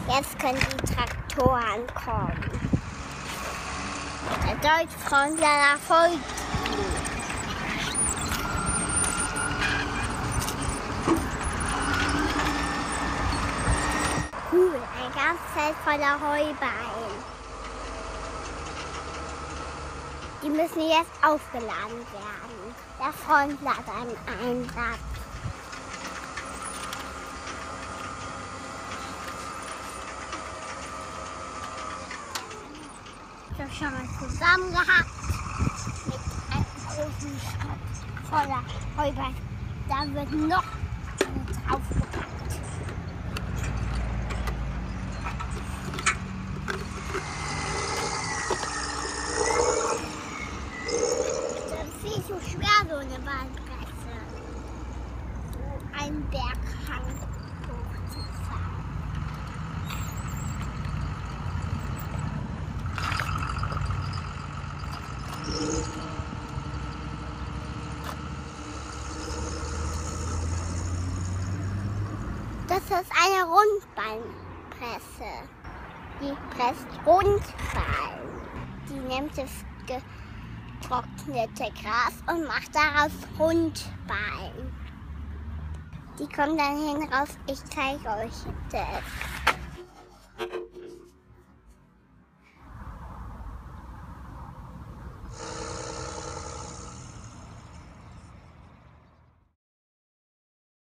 Jetzt können die Traktoren kommen. Der Deutschfrontler folgt. Cool, ein ganzes Feld voller Heuballen. Die müssen jetzt aufgeladen werden. Der Frontler hat einen Einsatz. Ich habe schon mal zusammen gehabt mit einem großen Schritt voller Heuballen. Da wird noch draufgepackt. Das ist viel zu schwer, so eine Bahnpresse, so einen Berghang hochzufahren. Das ist eine Rundballenpresse. Die presst Rundballen. Die nimmt das getrocknete Gras und macht daraus Rundballen. Die kommen dann hin raus. Ich zeige euch das.